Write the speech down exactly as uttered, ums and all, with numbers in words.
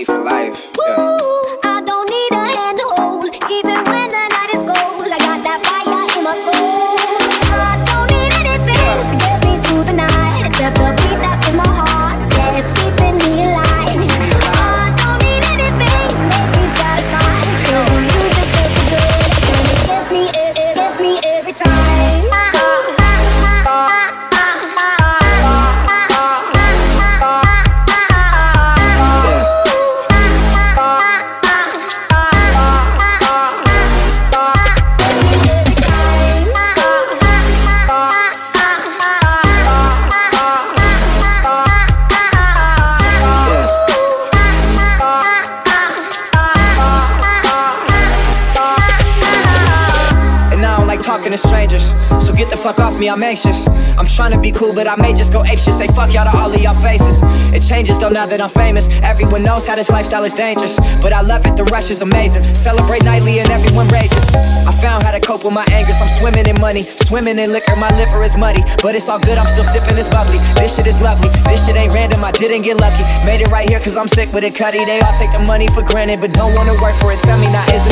me for life. Yeah. I don't need a hand to hold, even when the night is cold. I got that fire in my soul. I don't need anything to get me through the night, except the beat that's in my heart. Yeah, it's keeping me alive. I don't need anything to make me satisfied, 'cause the music is so good, and it gets me, it, it gets me every time. Talking to strangers, so get the fuck off me, I'm anxious. I'm trying to be cool, but I may just go apeshit. Say fuck y'all to all of y'all faces. It changes though now that I'm famous. Everyone knows how this lifestyle is dangerous, but I love it, the rush is amazing. Celebrate nightly and everyone rages. I found how to cope with my angers. I'm swimming in money, swimming in liquor. My liver is muddy, but it's all good, I'm still sipping this bubbly. This shit is lovely, this shit ain't random, I didn't get lucky. Made it right here cause I'm sick with it, cutty. They all take the money for granted, but don't wanna work for it. Tell me now, is